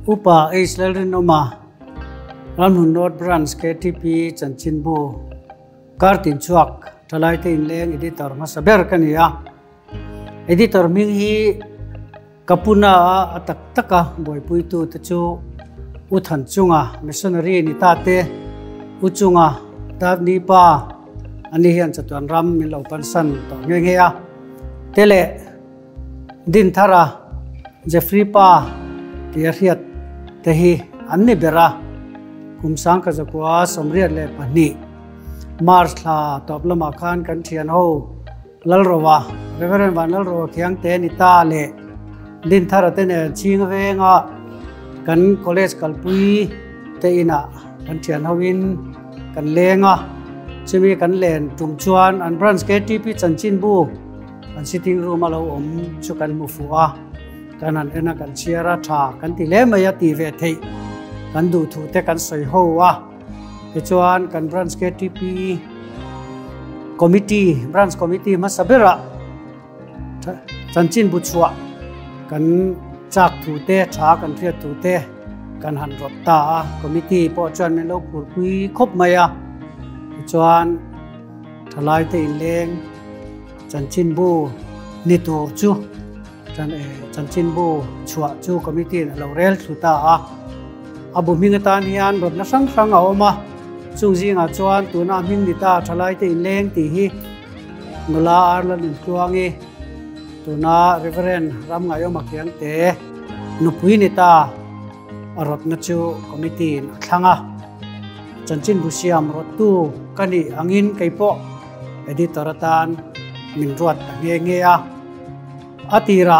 upa Israelin oma ramhun road branch KTP chanchinbu kartin chuak thalai te inleng editor masaber kania editor ming hi kapuna atak taka boipui tu chu uthan chunga missionary ni ta te uchunga tab ni pa ani hian chatuan ram min lo pansan to nge nge a tele din thara Jeffrey pa tiariat tehi anni bera kumsang ka zakwa somriat le pani mars la toplama khan kan thian ho lalrowa reverend van lalrowa khiang te ni ta le din thara te ne ching venga kan college kalpui te ina kan thian howin kan lenga chimi kan len tumchuan an branch KTP chanchinbu an sitting room alo chu kan mufuwa kanan ena kan chiara tha kan ti le maya ti ve thei kan du thu te kan soi ho wa ke chuan kan branch KTP committee branch committee ma sabera chanchin bu chua kan chak thu te tha kan thriat thu te kan han rot ta committee po chuan men lo pur pui khop maya chuan thalai te leng chanchin bu ni tur chu chanchinbu chua chu committee lo rel thuta abu mingatan hian rot na sang sang a oma chungzinga chuan tuna ming dita thalai te inleng ti hi nula arlan tuangi tuna reverend ram ngayo makyang te nupui nita arot na chu committee thlanga chanchinbu siam rot tu kani angin kaipo editor tan min ruat nge nge a atira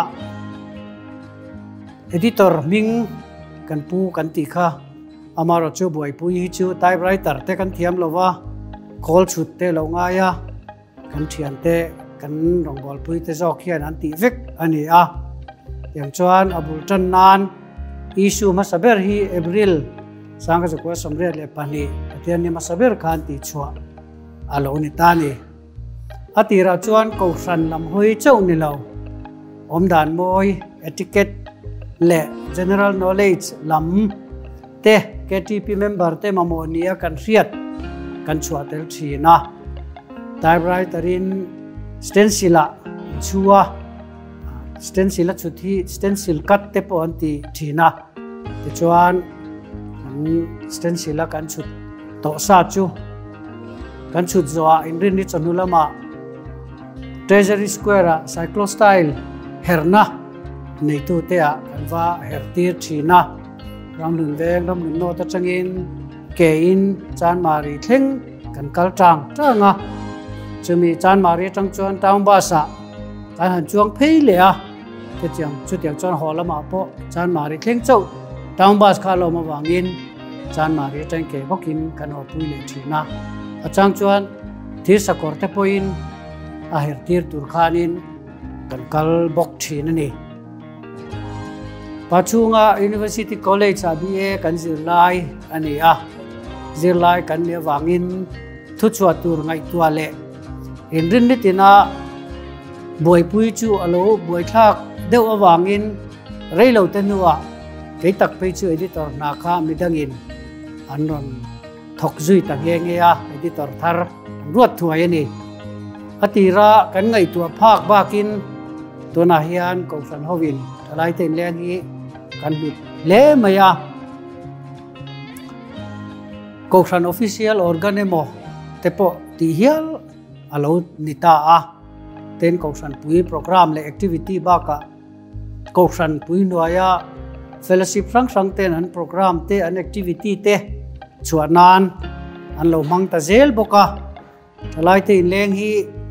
editor ming kan pu kan ti kha amaro chu boy pu hi chu typewriter te kan thiam lova call chut te lo nga ya kan thian te kan ronggol pui te zo khian an ti vek ani a yang chuan abul tan nan issue ma saber hi april sanga chu ko somre le pani atian ni ma saber khan ti chua alo ni tani atira chuan ko san lam hoi chau ni lo omdan moi etiquette le general knowledge lam te KTP member te mamonia kan riat kan chuatel thina typewriter in stencila chua stencila chuthi stencil cut te po anti thina te chuan stencila kan chut to sa chu kan chut zoa inrin ni chanulama treasury square cyclostyle herna nei tu te a kanwa hertir thina ramlun veng ramlun no ta changin ke in chan mari thleng kan kal tang tanga chumi chan mari tang chuan taung ba sa kan han chuang phei le a ke chiang chu tiang chuan holama po chan mari thleng chau taung ba kha lo ma wangin chan mari tang ke bokin kan ho pui le thina achang chuan thir sakor te poin a hertir tur khanin kan kal bok thina ni pachunga university college BA kan zirlai ani a zirlai kan le wangin thu chua tur ngai tuale inrin nitina boipui chu alo boi thak deu awangin reilo tenua ke tak pe chu editor na kha midangin anron thok zui ta nge nge a editor thar ruat thuai ani atira kan ngai tua phak bakin tuna hian ko san hovin thalai ten leng hi kan hut le maya ko san official organemo tepo ti hial alo nita a ten ko san pui program le activity ba ka ko san pui noya fellowship sang ten an program te an activity te chuanan an lo mang ta zel boka thalai ten leng hi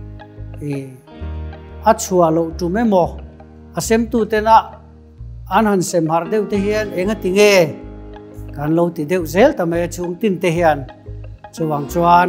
achua lo tu memo asem tu tena an han sem har deu te hian enga tinge kan lo ti deu zel ta me chung tin te hian chuwang chuan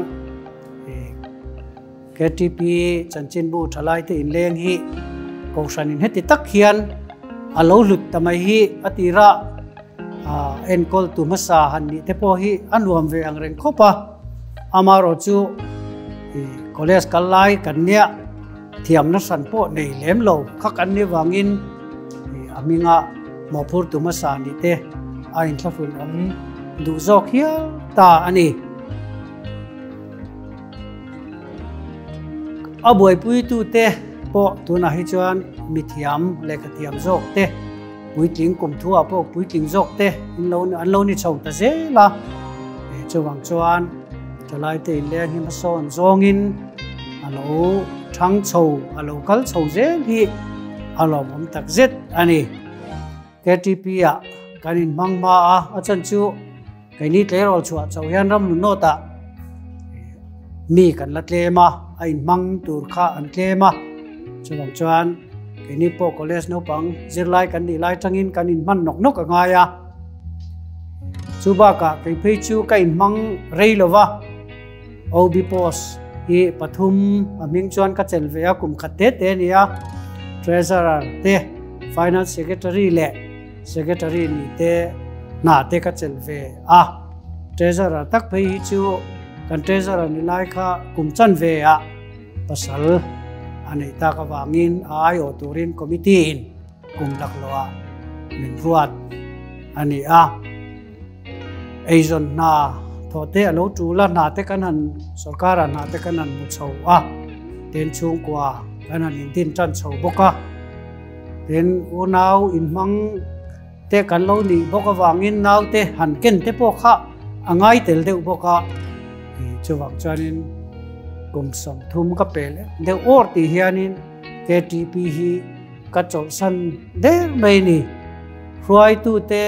KTP chanchinbu thalai te in leng hi ko san in heti tak hian alo lut ta mai hi atira en kol tu masa han ni te po hi anuam ve ang reng khopa amaro chu college kalai kan nia thiam na san po nei lem lo khak an ni wangin aminga mopur tu ma sa ni te ai thla phun du zok hial ta ani abuai pui tu te po tuna hi chuan mithiam lekatiam zok te pui tling kum thua po pui tling zok te an lo ni chho ta zela chuwang chuan chalai te le hi ma son zongin alo thang chho alo kal chho zel hi alo mom tak zet ani KTP a kanin mangma a achan chu kaini tlerol chu chho hian ram no ta mi kan la tlema ain mang tur kha an tlema chuwang chuan kaini po college no pang zirlai kan ni lai tangin kanin man nok nok anga ya chuba ka kai phei chu kain mang reilowa OB post hi pathum aming chuan ka chelve a kum khatte te nia treasurer te finance secretary le secretary ni te na te ka chelve a treasurer tak phei hi chu kan treasurer ni lai kha kum chan ve a pasal anei ta ka wangin ai o turin committee in kum lakloa min ruat ani a Asian na thote alo tula na te kanan sarkara na te kanan mu chho a ten chung kwa kanan in tin chan chho boka ten unau in mang te kan lo ni boka wangin nau te han ken te po kha angai tel deu boka chuwak chanin kum som thum ka pele de or ti hianin KTP hi ka chol san de mai ni ruai tu te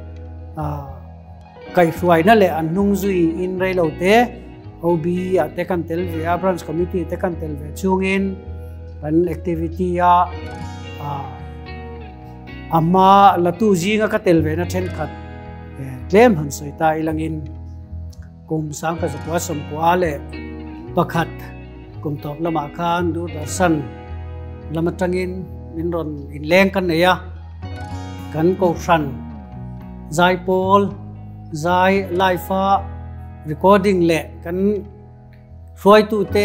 kai ruai na le an nung zui in rei lo te OB a te kan tel ve a branch committee te kan tel ve chungin an activity a amma latu jinga ka tel ve na then khat claim han soi ta ilangin kum sang ka zwa som kwa le pakhat kum top lama khan du darsan lama tangin min ron in leng kan neya kan ko fran zai pol zai live recording le kan roi tu te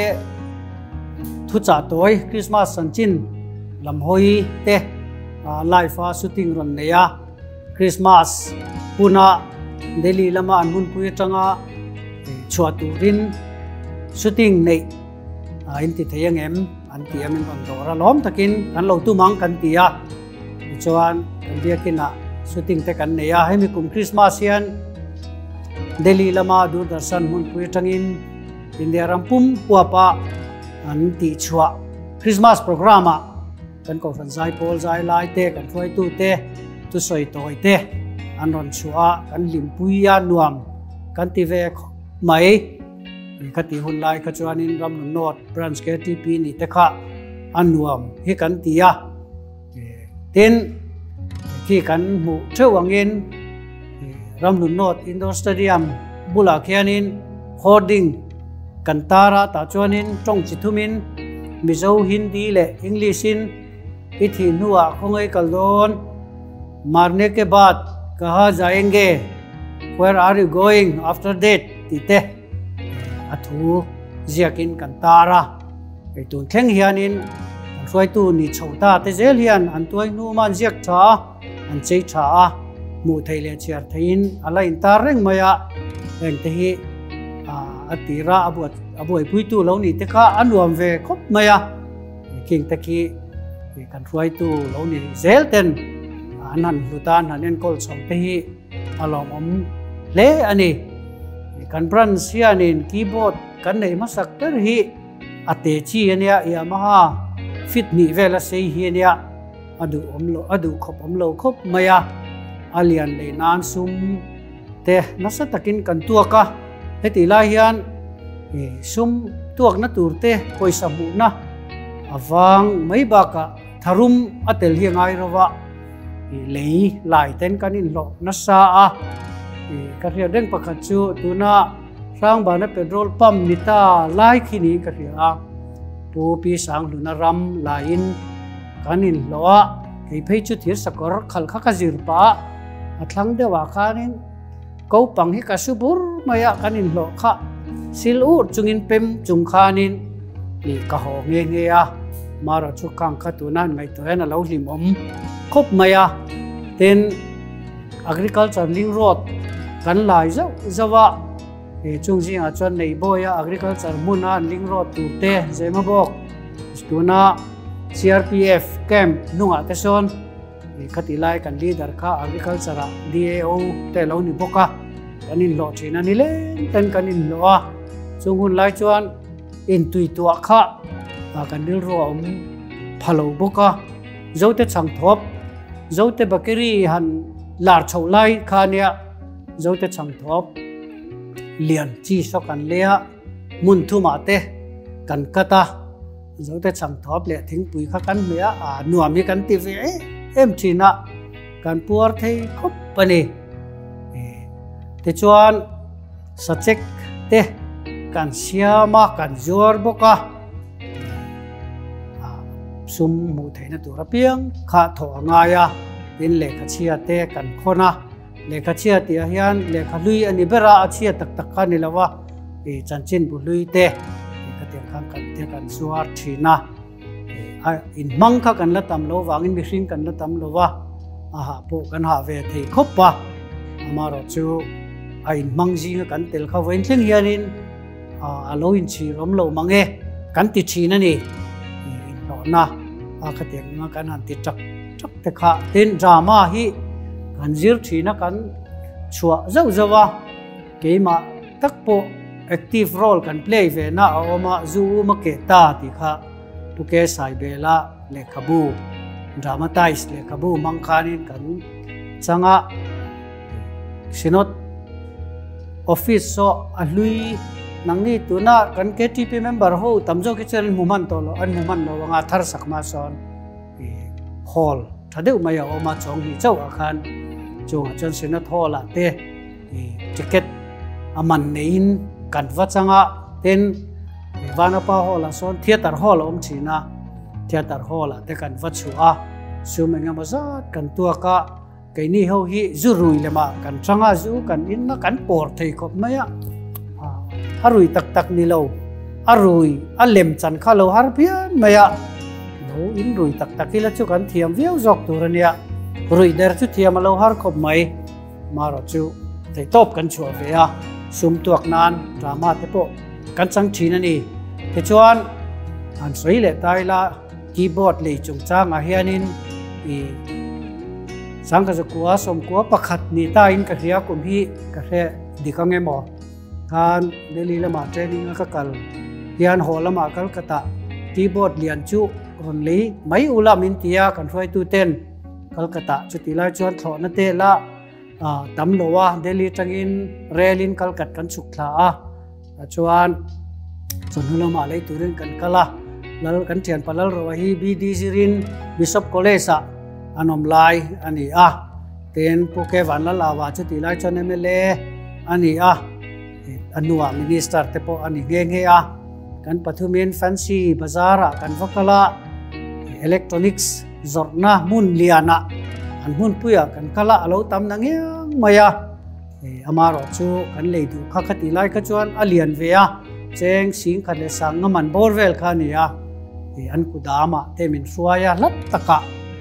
thu cha toy Christmas san chin lam hoi te live shooting ron neya Christmas puna Delhi lama anmun pui tanga chua turin shooting nei in ti theyang em an ti amin on dora lom takin kan lo tu mang kan tia chuan kan biakina shooting te kan neya hemi kum Christmas hian Delhi lama Doordarshan mun pui tangin India rampum puapa an ti chua Christmas programa kan ko fan zai pol zai lai te kan thoi tu te tu soi toi te an ron chua kan lim puia nuam kan ti ve mai khati hun lai kha chuanin ram not branch KTP ni te kha an nuam hi kan tia ten khi kan mu thewangin Ramlun North Indoor Stadium bula khianin hoarding kantara ta chuanin tong chithumin mizo Hindi le English in ithi nuwa khongai kaldon marne ke baad kaha jayenge where are you going after that tite athu ziakin kantara eitun thleng hianin roi tu ni chhota te zel hian an tuai nu man ziak tha an chei tha mu thei le chiar thein ala in tar reng maya eng te hi atira abu pui tu lo ni te kha anuam ve khop maya king te ki kan roi tu lo ni zel ten anan lutan hanen kol chom te hi alom om le ani kan branch hianin keyboard kan nei masak ter hi ate chi ania Yamaha fit ni vela sei hi ania adu khop om lo khop maya alian le nan sum te nasa takin kan tuaka heti la hian sum tuak na turte poisa bu na awang mai ba ka tharum atel hi ngai rawa lei lai ten kanin lo na sa a ka ria deng pakhat chu tuna sang ba na petrol pump nita lai khini ka ria pu pi sang luna ram lain kanin loa kei phei chu thir sakor khal kha ka zir pa athlang dewa khanin ko pang hi ka subur maya kanin lo kha silu chungin pem chung khanin ni ka ho nge nge a mara chu kang kha tu nan ngai to na lo hlim om khop maya ten agriculture link road kan lai zo zawa chung jing a chon nei boya agriculture muna link road tu te zema bok stuna CRPF camp nunga te son khati lai kan leader kha agriculture DAO te lo ni boka kanin lo thina ni le ten kanin lo a chung hun lai chuan in tui tu kha kan dil ro phalo boka zote chang thop zote bakeri han lar chho lai khania zote chang thop lian chi so kan lea mun thu ma te kan kata zote chang thop le thing pui kha kan mea nuam mi kan ti ve em china kan puar thei khop pani te chuan subject te kan siama kan zuar boka sum mu theina tur piang kha tho ngaya tin le kha chia te kan khona le kha chia ti hian le kha lui ani bera achia tak tak kha ni lawa chanchin bu lui te ka te khang kan te kan zuar thina in mang kha kan la tam lo wangin mi hring kan la tam lo wa aha po kan ha ve thei khopa amaro chu in mang ji kan tel kha vein thleng hianin alo in chi rom lo mange kan ti thina ni in lo na khate nga kan han ti chak chak te kha tin drama hi kan zir thina kan chua zau zawa keima takpo active role kan play ve na oma zu ma ke ta ti kha tu ke sai bela le khabu dramatize le khabu mangkhanin kan changa sinot office so alui nangni tuna kan KTP member ho tamjo ke chen muman tolo an muman lo wanga thar sakma son hall thadeu maya oma chong ni chau akhan chung chon sinot hall la te ticket aman nein kan wachanga ten vanapa hall son theater hall om china theater hall te kan wachua sumenga mazat kan tuaka kaini ho hi zurui lema kan changa zu kan inna kan por thei khop maya arui tak tak ni lo arui alem chan kha lo har pian maya no in rui tak tak ila chu kan thiam viau jok turania rui der chu thiam lo har khop mai maro chu thei top kan chua ve a sum tuak nan drama te po kan chang thina ni te chuan an soi le tai la keyboard le chung chang a hianin sang ka zakua som kwa pakhat ni ta in ka hria kum hi ka he dikange mo kan Delhi lama training ka kal hian holama Kolkata keyboard lian chu ron le mai ulam in tia kan roi tu ten Kolkata chu ti lai chuan thlo na te la tam lowa Delhi tangin relin Kolkata kan chukla a chuan chonulama le turin kan kala lal kan thian palal ro hi BDC rin Bishop College anom lai ani ten puke van la lawa chu ti lai chon MLA ani anua minister te po ani nge kan pathumin fancy bazara kan vakala electronics zorna mun liana an mun puya kan kala alo tam nangyang maya amaro chu kan leidu khakhati lai ka chuan alian vea cheng sing khan le sang man borvel khania an kudama temin suaya lat taka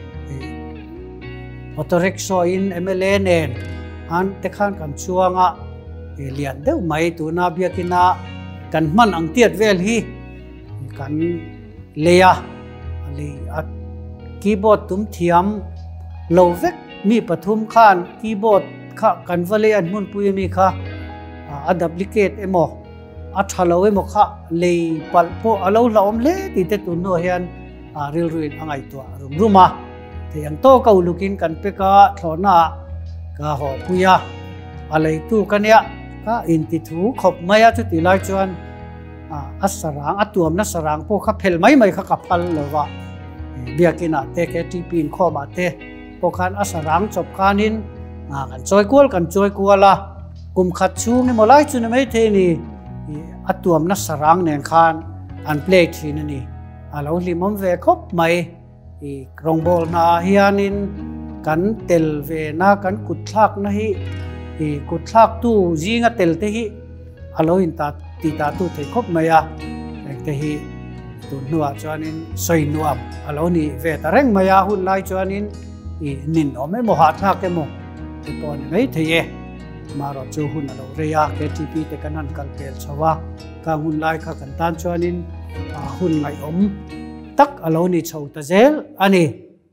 autorickshaw in MLA nen an te khan kan chuanga lian deuh mai tuna biakina kan man ang tiat vel hi kan leya ali at keyboard tum thiam lovek mi pathum khan keyboard kha kan vale an mun pui mi kha a duplicate emo a thalo emo kha le pal po alo la om le ti te tu no hian ril ruin angai to ruma te ang to ka ulukin kan pe ka thlona ka ho puya alai tu kania ka inti thu khop maya chu ti lai chuan asarang atuam na sarang po kha phel mai kha ka phal lowa biakina te ke tipin khoma te po khan asarang chop khanin kan choi kuala kum khat chu nge molai chu ne mai the ni atuam na sarang nen khan an play thin ni alo limom ve khop mai krongbol na hianin kan tel ve na kan kutlak na hi kutlak tu jinga tel te hi alo in ta ti ta tu thei khop maya te hi tu nuwa chuanin soi nuam alo ni ve ta reng maya hun lai chuanin nin ome mo ha thak ke mo te pon ngai theye maro chu hun alo reya KTP te kanan kalpel chawa ka hun lai kha kan tan chuanin hun ngai om tak alo ni chho ta zel ani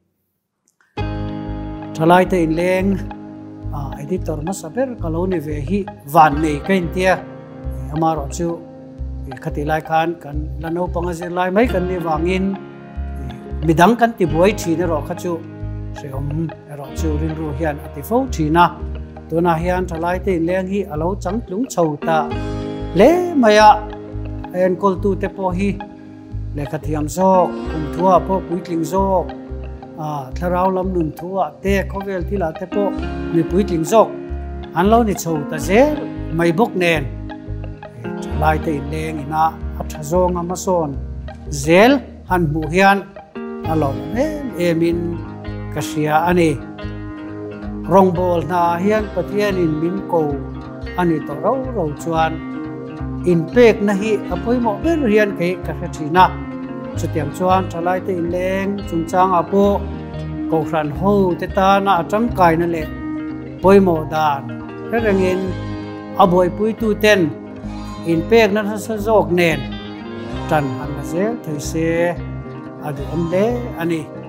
thalai te in leng editor ma saber kaloni ve hi van nei kain tia amaro chu khati lai khan kan lano panga zir lai mai kan ni wangin midang kan ti buai thina ro kha chu seom ro chu rin ru hian ati fo thina tuna hian thalai te in leng hi alo chang tlung chho ta le maya en kol tu te po hi le khathiam zok kum thua po puitling zok tharau lam nun thua te khovel thila te po ni puitling zok an lo ni chho ta zel mai bok nen lai te in leng ina athazong amason zel han bu hian alo emin kasia ani rongbol na hian pathian in min ko ani to ro chuan in pek na hi apoi mo ber hian ke ka thina chutiam chuan thalai te in leng chungchang apo ko ran ho te ta na atang kai na le poimo dan rengin aboi pui tu ten in pek na sa jok nen tan han zel thei se adu om le ani